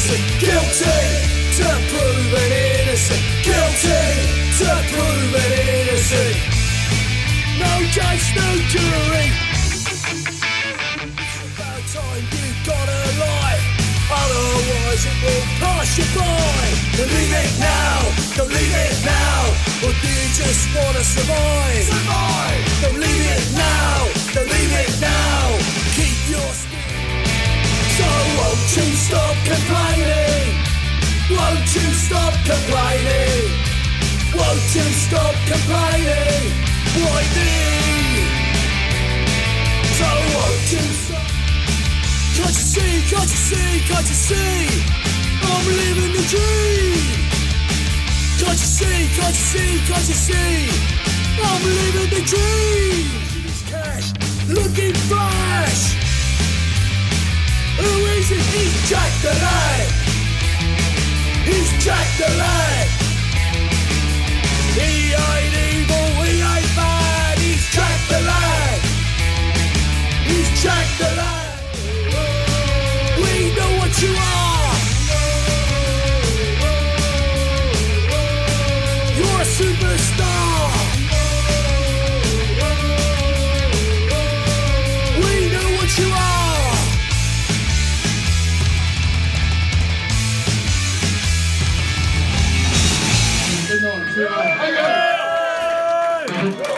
innocent, guilty to proving innocent, guilty to proving innocent. No judge, no jury. About time you gotta lie, otherwise it will pass you by. Believe it now, don't leave it now, or do you just wanna survive? Survive! Don't leave it now, don't leave it now. Keep your skin. So won't you stop complaining? Won't you stop complaining? Won't you stop complaining? Why me? So won't you stop? Can't you see, can't you see, can't you see? I'm living the dream. Can't you see, can't you see, can't you see? I'm living the dream. Cash, looking fresh. Who is it? He's Jack the Lad. He's Jack the Lad. He ain't evil, he ain't bad. He's Jack the Lad. He's Jack the Lad. We know what you are. You're a superstar. We know what you are. Good night.